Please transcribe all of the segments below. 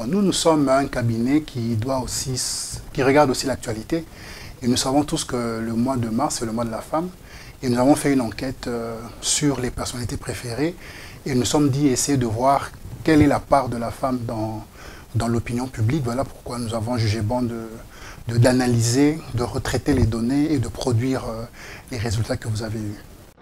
Bon, nous sommes un cabinet qui regarde aussi l'actualité. Et nous savons tous que le mois de mars, c'est le mois de la femme. Et nous avons fait une enquête sur les personnalités préférées. Et nous sommes dit essayer de voir quelle est la part de la femme dans l'opinion publique. Voilà pourquoi nous avons jugé bon d'analyser, de retraiter les données et de produire les résultats que vous avez eus.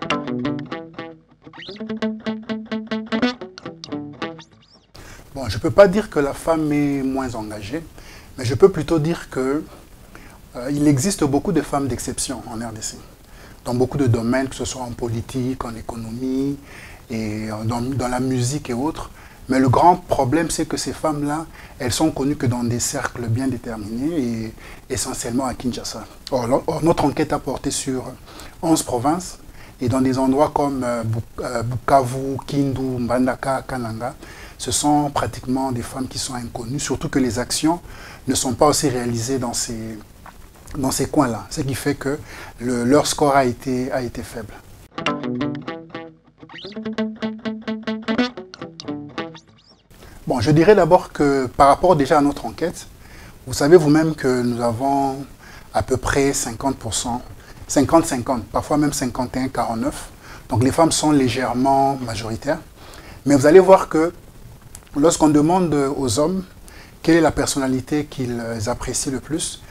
Bon, je ne peux pas dire que la femme est moins engagée, mais je peux plutôt dire que il existe beaucoup de femmes d'exception en RDC, dans beaucoup de domaines, que ce soit en politique, en économie, et dans la musique et autres. Mais le grand problème, c'est que ces femmes-là, elles sont connues que dans des cercles bien déterminés et essentiellement à Kinshasa. Or, notre enquête a porté sur 11 provinces et dans des endroits comme Bukavu, Kindu, Mbandaka, Kananga, ce sont pratiquement des femmes qui sont inconnues, surtout que les actions ne sont pas aussi réalisées dans ces coins-là, ce qui fait que leur score a été faible. Bon, je dirais d'abord que par rapport déjà à notre enquête, vous savez vous-même que nous avons à peu près 50%, 50-50, parfois même 51-49. Donc les femmes sont légèrement majoritaires. Mais vous allez voir que lorsqu'on demande aux hommes quelle est la personnalité qu'ils apprécient le plus,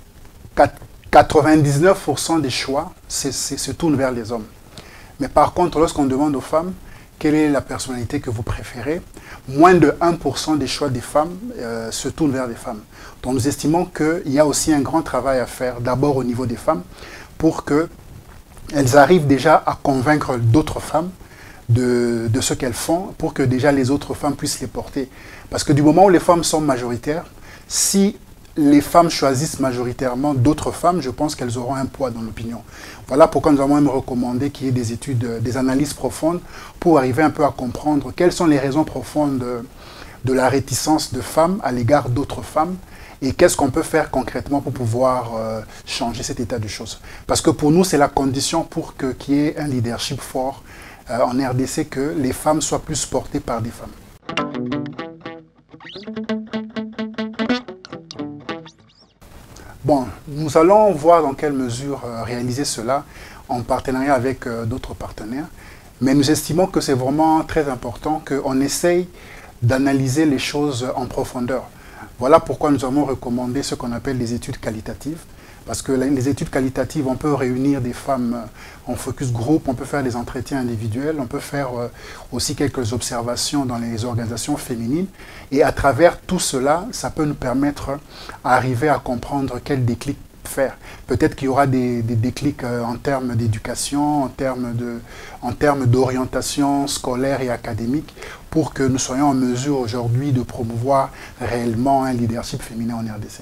99% des choix se tournent vers les hommes. Mais par contre, lorsqu'on demande aux femmes quelle est la personnalité que vous préférez, moins de 1% des choix des femmes se tournent vers les femmes. Donc nous estimons qu'il y a aussi un grand travail à faire, d'abord au niveau des femmes, pour qu'elles arrivent déjà à convaincre d'autres femmes de ce qu'elles font, pour que déjà les autres femmes puissent les porter. Parce que du moment où les femmes sont majoritaires, si les femmes choisissent majoritairement d'autres femmes, je pense qu'elles auront un poids dans l'opinion. Voilà pourquoi nous avons même recommandé qu'il y ait des études, des analyses profondes pour arriver un peu à comprendre quelles sont les raisons profondes de la réticence de femmes à l'égard d'autres femmes et qu'est-ce qu'on peut faire concrètement pour pouvoir changer cet état de choses. Parce que pour nous, c'est la condition pour qu'il y ait un leadership fort en RDC, que les femmes soient plus portées par des femmes. Bon, nous allons voir dans quelle mesure réaliser cela en partenariat avec d'autres partenaires. Mais nous estimons que c'est vraiment très important qu'on essaye d'analyser les choses en profondeur. Voilà pourquoi nous avons recommandé ce qu'on appelle les études qualitatives. Parce que les études qualitatives, on peut réunir des femmes en focus group, on peut faire des entretiens individuels, on peut faire aussi quelques observations dans les organisations féminines. Et à travers tout cela, ça peut nous permettre d'arriver à comprendre quel déclic faire. Peut-être qu'il y aura des déclics en termes d'éducation, en termes d'orientation scolaire et académique, pour que nous soyons en mesure aujourd'hui de promouvoir réellement un leadership féminin en RDC.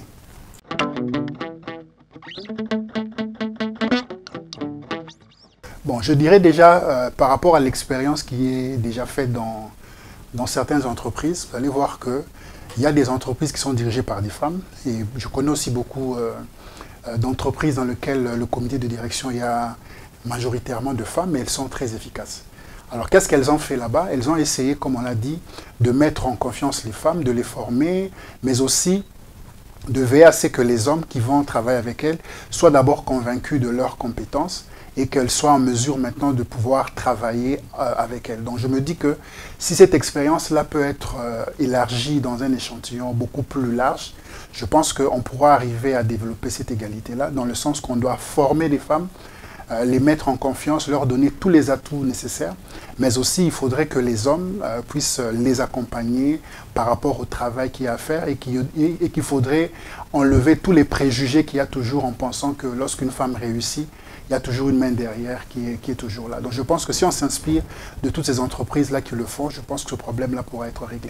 Bon, je dirais déjà, par rapport à l'expérience qui est déjà faite dans certaines entreprises, vous allez voir qu'il y a des entreprises qui sont dirigées par des femmes. Et je connais aussi beaucoup d'entreprises dans lesquelles le comité de direction, il y a majoritairement de femmes, mais elles sont très efficaces. Alors, qu'est-ce qu'elles ont fait là-bas? Elles ont essayé, comme on l'a dit, de mettre en confiance les femmes, de les former, mais aussi de veiller à ce que les hommes qui vont travailler avec elles soient d'abord convaincus de leurs compétences et qu'elles soient en mesure maintenant de pouvoir travailler avec elles. Donc je me dis que si cette expérience-là peut être élargie dans un échantillon beaucoup plus large, je pense qu'on pourra arriver à développer cette égalité-là, dans le sens qu'on doit former les femmes, les mettre en confiance, leur donner tous les atouts nécessaires, mais aussi il faudrait que les hommes puissent les accompagner par rapport au travail qu'il y a à faire et qu'il faudrait enlever tous les préjugés qu'il y a toujours en pensant que lorsqu'une femme réussit, il y a toujours une main derrière qui est toujours là. Donc je pense que si on s'inspire de toutes ces entreprises-là qui le font, je pense que ce problème-là pourra être réglé.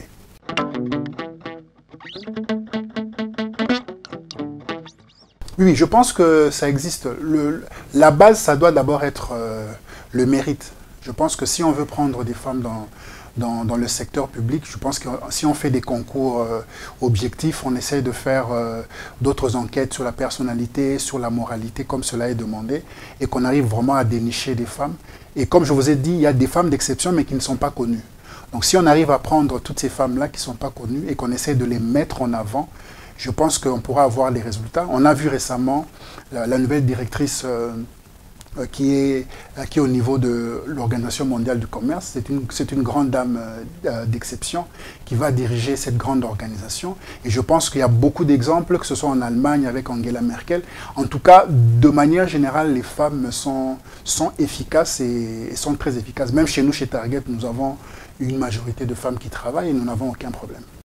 Oui, je pense que ça existe. La base, ça doit d'abord être le mérite. Je pense que si on veut prendre des femmes dans le secteur public, je pense que si on fait des concours objectifs, on essaye de faire d'autres enquêtes sur la personnalité, sur la moralité, comme cela est demandé, et qu'on arrive vraiment à dénicher des femmes. Et comme je vous ai dit, il y a des femmes d'exception, mais qui ne sont pas connues. Donc si on arrive à prendre toutes ces femmes-là qui ne sont pas connues et qu'on essaie de les mettre en avant, je pense qu'on pourra avoir des résultats. On a vu récemment la nouvelle directrice qui est au niveau de l'Organisation mondiale du commerce. C'est une grande dame d'exception qui va diriger cette grande organisation. Et je pense qu'il y a beaucoup d'exemples, que ce soit en Allemagne avec Angela Merkel. En tout cas, de manière générale, les femmes sont efficaces et sont très efficaces. Même chez nous, chez Target, nous avons une majorité de femmes qui travaillent et nous n'avons aucun problème.